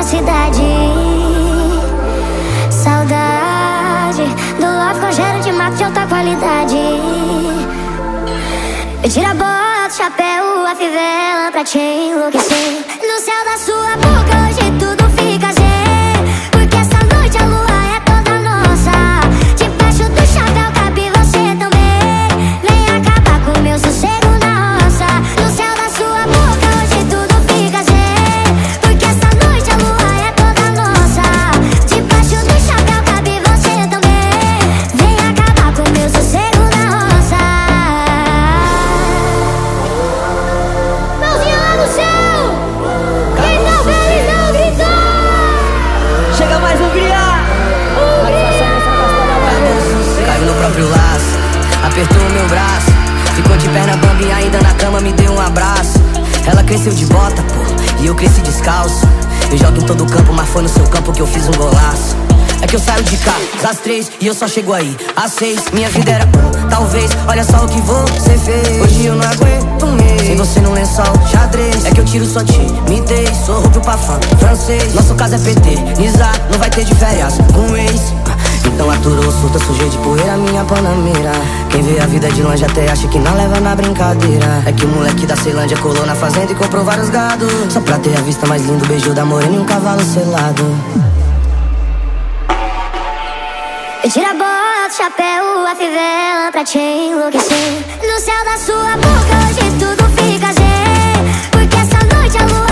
cidade. Saudade do love com cheiro de mato de alta qualidade. Eu tiro a bota, o chapéu, a fivela pra te enlouquecer. No céu da sua boca hoje tudo fica zen, porque essa noite a lua é toda nossa. Debaixo do chapéu cabe você também. Vem acabar com meu sossego na roça. No céu da sua boca hoje tudo fica zen, porque essa noite a lua é toda nossa. Debaixo do chapéu cabe você também. Vem acabar com meu sossego na roça. Mãozinha lá no céu! Quem tá feliz não gritou! Chega mais Hungria! Caiu no próprio laço, apertou o meu braço, ficou de perna bamba e ainda na cama me deu um abraço. Ela cresceu de bota, pô, e eu cresci descalço. Eu jogo em todo campo, mas foi no seu campo que eu fiz um golaço. É que eu saio de cá, às 3 e eu só chego aí às 6. Minha vida era talvez, olha só o que você fez. Hoje eu não aguento um mês sem você no lençol, xadrez. É que eu tiro sua timidez, sou roubo pra fã, francês. Nosso caso é peternizar, não vai ter de férias com ex. Então aturou, surta, sujei de poeira minha panameira. Quem vê a vida de longe até acha que não leva na brincadeira. É que o moleque da Ceilândia colou na fazenda e comprou vários gados, só pra ter a vista mais linda, o beijo da morena e um cavalo selado. Eu tiro a bota, o chapéu, a fivela pra te enlouquecer. No céu da sua boca hoje tudo fica zen, porque essa noite a lua